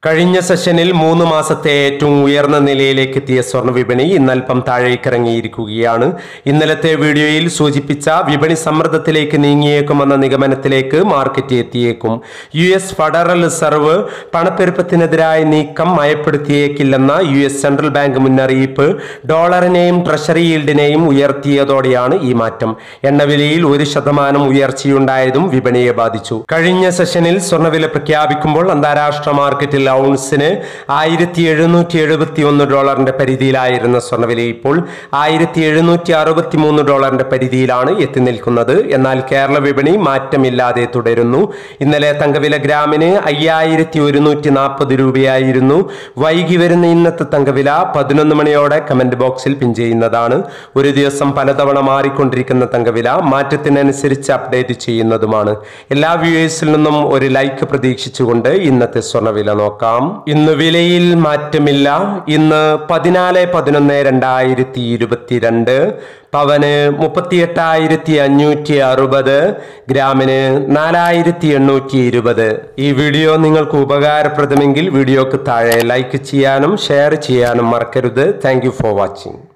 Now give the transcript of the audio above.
കഴിഞ്ഞ സെഷനിൽ 3 മാസത്തെ ഏറ്റവും ഉയർന്ന നിലയിലേക്ക് എത്തിയ സ്വർണ്ണ വിപണി ഇന്നൽപ്പം താഴേക്കിറങ്ങിയിരിക്കുകയാണ്. ഇന്നലത്തെ വീഡിയോയിൽ സൂചിപ്പിച്ച വിപണി സമ്മർദ്ദത്തിലേക്ക് നീങ്ങിയേക്കുമെന്ന നിഗമനത്തിലേക്ക് മാർക്കറ്റ് എത്തിയേക്കും. US ഫെഡറൽ റിസർവ് പണപ്പെരുപ്പത്തിനെതിരായ നീക്കം മയപ്പെടുത്തിയേക്കില്ലെന്ന US സെൻട്രൽ ബാങ്ക് മുന്നറിയിപ്പ് ഡോളറിനെയും ട്രഷറി ഈൽഡിനെയും ഉയർത്തിയതോടെയാണ് ഈ മാറ്റം. എണ്ണവിലയിൽ 1% ഉയർച്ചയുണ്ടായതും വിപണിയെ ബാധിച്ചു. കഴിഞ്ഞ സെഷനിൽ സ്വർണ്ണവില പ്രഖ്യാപിക്കുമ്പോൾ അന്താരാഷ്ട്ര മാർക്കറ്റിൽ ഔൺസിന് $1771 പരിധിയിലായിരുന്ന സ്വർണ്ണവില ഇപ്പോൾ $1763 പരിധിയിലാണ് എത്തി നിൽക്കുന്നത്. എന്നാൽ കേരള വിപണി മാറ്റമില്ലാതെ തുടരുന്നു. ഇന്നലെ തങ്കവില ഗ്രാമിന് 5140 രൂപയായിരുന്നു. വൈകി വരുന്ന ഇന്നത്തെ തങ്കവില 11 മണിയോടെ കമന്റ് ബോക്സിൽ പിൻ ചെയ്യുന്നതാണ്. ഒരു ദിവസം പലതവണ മാറിക്കൊണ്ടിരിക്കുന്ന തങ്കവില മാറ്റത്തിനനുസരിച്ച് അപ്ഡേറ്റ് ചെയ്യുന്നതുമാണ്. എല്ലാ വ്യൂവേഴ്സിൽ നിന്നും ഒരു ലൈക്ക് പ്രതീക്ഷിച്ചുകൊണ്ട് ഇന്നത്തെ സ്വർണ്ണവില നോക്കാം. ഇന്ന് വിലയിൽ മാറ്റമില്ല. ഇന്ന് 14/11/2022 പവന് 38,560, ഗ്രാമിന് 4,820. ഈ വീഡിയോ നിങ്ങൾക്ക് ഉപകാരപ്രദമെങ്കിൽ വീഡിയോക്ക് താഴെ ലൈക്ക് ചെയ്യാനും ഷെയർ ചെയ്യാനും മറക്കരുത്. Thank you for watching.